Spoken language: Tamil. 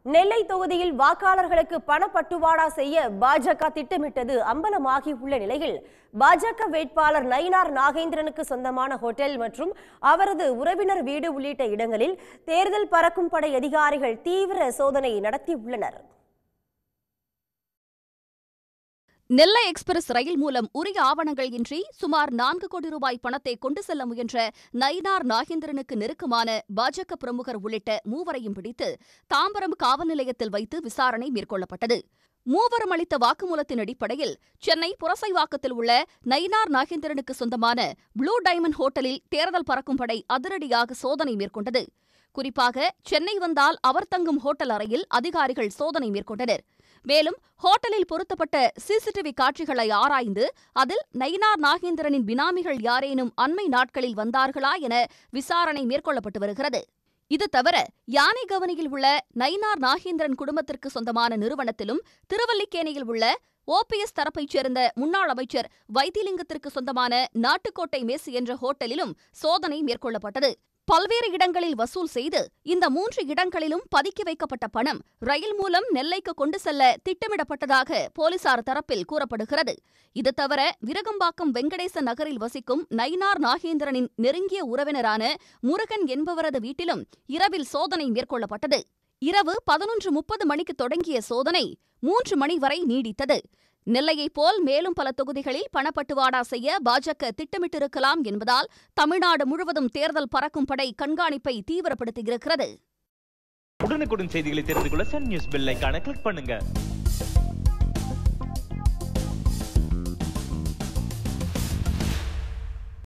நெல்லை தொகுதியில் வாக்காளர்களுக்கு பணப்பட்டுவாடா செய்ய பாஜக திட்டமிட்டது அம்பலமாகியுள்ள நிலையில் பாஜக வேட்பாளர் நயினார் நாகேந்திரனுக்கு சொந்தமான ஹோட்டல் மற்றும் அவரது உறவினர் வீடு உள்ளிட்ட இடங்களில் தேர்தல் பறக்கும் படை அதிகாரிகள் தீவிர சோதனை நடத்தியுள்ளனர். நெல்லை எக்ஸ்பிரஸ் ரயில் மூலம் உரிய ஆவணங்கள் இன்றி சுமார் 4 கோடி ரூபாய் பணத்தை கொண்டு செல்ல முயன்ற நயினார் நாகேந்திரனுக்கு நெருக்கமான பாஜக பிரமுகர் உள்ளிட்ட மூவரையும் பிடித்து தாம்பரம் காவல் நிலையத்தில் வைத்து விசாரணை மேற்கொள்ளப்பட்டது. மூவரும் அளித்த வாக்குமூலத்தின் அடிப்படையில் சென்னை புரசைவாக்கத்தில் உள்ள நயினார் நாகேந்திரனுக்கு சொந்தமான ப்ளூ டைமண்ட் ஹோட்டலில் தேர்தல் பறக்கும் படை அதிரடியாக சோதனை மேற்கொண்டது. குறிப்பாக சென்னை வந்தால் அவர் தங்கும் ஹோட்டல் அறையில் அதிகாரிகள் சோதனை மேற்கொண்டனர். மேலும் ஹோட்டலில் பொருத்தப்பட்ட சிசிடிவி காட்சிகளை ஆராய்ந்து அதில் நயினார் நாகேந்திரனின் பினாமிகள் யாரேனும் அண்மை நாட்களில் வந்தார்களா என விசாரணை மேற்கொள்ளப்பட்டு வருகிறது. இது தவிர யானைகவனியில் உள்ள நயினார் நாகேந்திரன் குடும்பத்திற்கு சொந்தமான நிறுவனத்திலும் திருவல்லிக்கேணியில் உள்ள ஓபிஎஸ் தரப்பைச் சேர்ந்த முன்னாள் அமைச்சர் வைத்திலிங்கத்திற்கு சொந்தமான நாட்டுக்கோட்டை மெஸ் என்ற ஹோட்டலிலும் சோதனை மேற்கொள்ளப்பட்டது. பல்வேறு இடங்களில் வசூல் செய்து இந்த 3 இடங்களிலும் பதுக்கி வைக்கப்பட்ட பணம் ரயில் மூலம் நெல்லைக்கு கொண்டு செல்ல திட்டமிடப்பட்டதாக போலீசார் தரப்பில் கூறப்படுகிறது. இது தவிர விருகம்பாக்கம் வெங்கடேச நகரில் வசிக்கும் நயினார் நாகேந்திரனின் நெருங்கிய உறவினரான முருகன் என்பவரது வீட்டிலும் இரவில் சோதனை மேற்கொள்ளப்பட்டது. இரவு 11:30 மணிக்கு தொடங்கிய சோதனை 3 மணி வரை நீடித்தது. நெல்லையைப் போல் மேலும் பல தொகுதிகளில் பணப்பட்டுவாடா செய்ய பாஜக திட்டமிட்டிருக்கலாம் என்பதால் தமிழ்நாடு முழுவதும் தேர்தல் பறக்கும் படை கண்காணிப்பை தீவிரப்படுத்தியிருக்கிறது. உடனுக்குடன் செய்திகளை தெரிந்து கொள்ள சன் நியூஸ் பெல் ஐகானை கிளிக் பண்ணுங்க.